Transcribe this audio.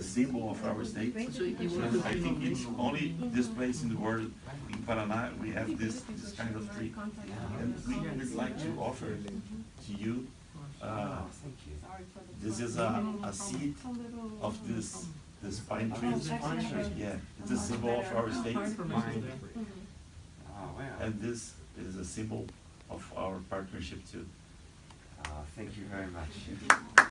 the symbol of our state. And I think it's only this place in the world, in Paraná, we have this kind of tree. And we would like to offer to you, this is a seed of this pine tree. Yeah, it's a symbol of our state. And this is a symbol of our partnership too. Thank you very much.